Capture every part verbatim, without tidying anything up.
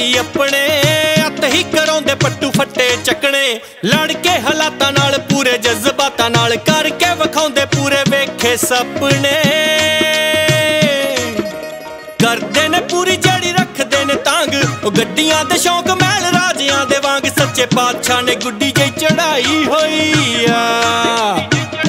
भाई अपने हत्थ ही कराउंदे पट्टू फट्टे चकने लड़के हालातां नाल पूरे जज्बातां नाल करके विखाउंदे पूरे वेखे सपने करदे ने पूरी जड़ी रखदे ने तांग ओ गड्डियां दे शौक महल राजियां दे वांग सच्चे पातशाह ने गुड्डी जी चढ़ाई होई आ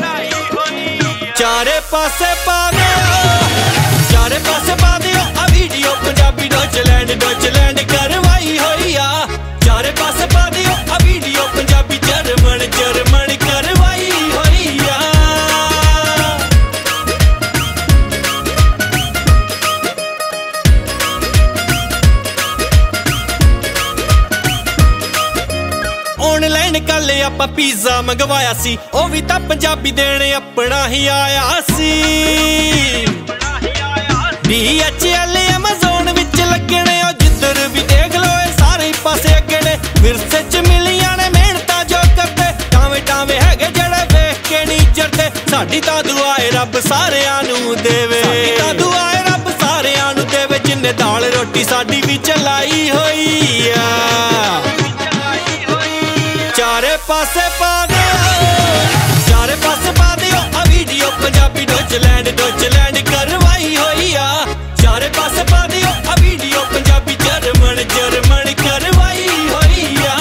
चारे पासे पा दिओ चारे पासे पा दिओ आ वीडियो पंजाबी डॉचलैंड डॉचलैंड करवाई होई आ चारे पासे पा दिओ आ वीडियो पंजाबी जर्मन जर्मन करवाई होई आ ऑनलाइन कल आपां पिज़्ज़ा मंगवाया सी ओ भी तां पंजाबी देने अपना ही आया सी डी एच एल एमेज़ॉन विच लगने ओ जिधर भी देख लो ए सारे पासे अगे ने विरसे च मिलियां ने मेहनतां जो करदे टावे टावे हैगे जेड़े वेख के नहीं जरदे साडी तां दुआ ए रब सारियां नूं देवे साडी तां दुआ ए रब सारियां नूं देवे जिन्ने दाल रोटी साडी भी चलाई होई आ चारे पासे पा दिओ चारे पासे पा दिओ आ वीडियो पंजाबी डॉचलैंड डॉचलैंड करवाई होई आ चारे पासे पा दिओ आ वीडियो पंजाबी जर्मन जर्मन करवाई होई आ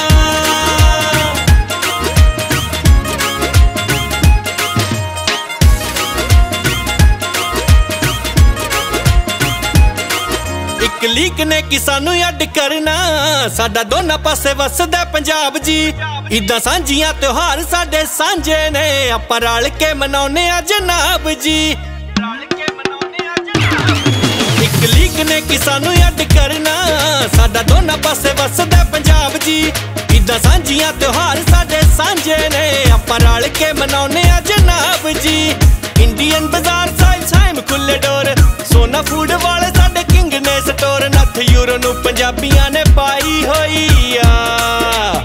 एक लीक ने कि सानू अड करना साडा दोना पासे वसदा पंजाब जी इदा सांझियां त्योहार साडे सांझे ने आपां रल के मनाउने आ जनाब जी एक लीक ने कि सानू अड करना साडा दोना पासे वसदा पंजाब जी इदा सांझियां त्योहार साडे सांझे ने आपां रल के मनाउने आ जनाब जी इंडियन बाजार साइल साइम खुले डोर सोना फूड वाले साडे किंग ने स्टोर नथ यूरो नू पंजाबियां ने पाई होई आ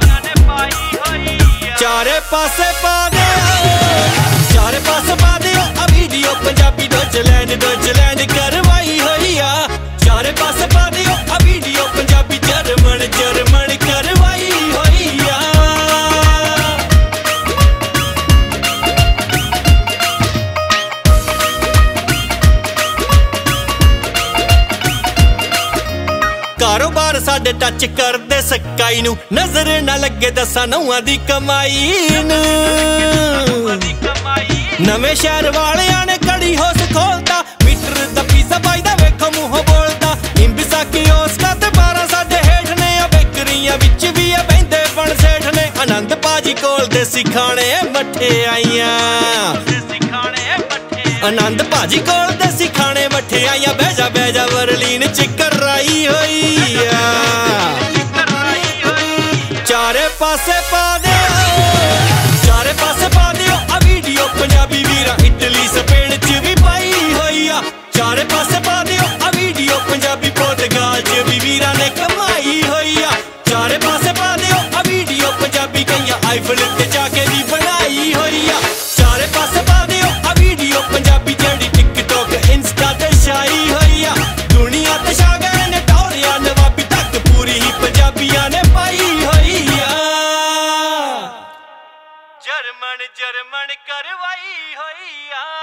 चारे पासे पा दिओ चारे पासे पा दिओ आ वीडियो पंजाबी डॉचलैंड डॉचलैंड करवाई होई आ चारे पासे पा दिओ आ वीडियो पंजाबी जर्मन जर्मन करवाई होई आ कारोबार साडे टच करदे सकाई नू नजर ना लगे दसा नौआं दी कमाई नू नवे शहर वालियां ने कड़ी होश खोलता मीटर दा पिज़्ज़ा बाई दा वेखो मूंहों बोलदा इंबिसा कियोस्का ते बारह साडे हेठ ने आ बेकरियां विच भी आ बहिंदे बण सेठ ने आनंद पाजी कोल देसी खाने मठियाइयां आनंद पाजी कोल देसी खाने मठियाइयां बैजा बैजा वरलीन च कराई होई आ चारे पासे पा दिओ चारे पासे पा दिओ आ वीडियो पंजाबी वीरा इटली स्पेन च भी पाई होई आ चारे पासे पा दिओ आ वीडियो पंजाबी पोर्तगाल च भी वीरा ने कमाई होई आ चारे पासे पा दिओ आ वीडियो पंजाबी कईयां आईफल ते जाके भी बनाई होई आ चारे पासे पा दिओ आ वीडियो पंजाबी जेड़ी टिकटॉक इंस्टा ते छाई होई आ दुनिया ते छा गए ने टौरिया नवाबी तक पूरी ही पंजाबियां ने पाई होई आ जर्मन जर्मन करवाई होई आ।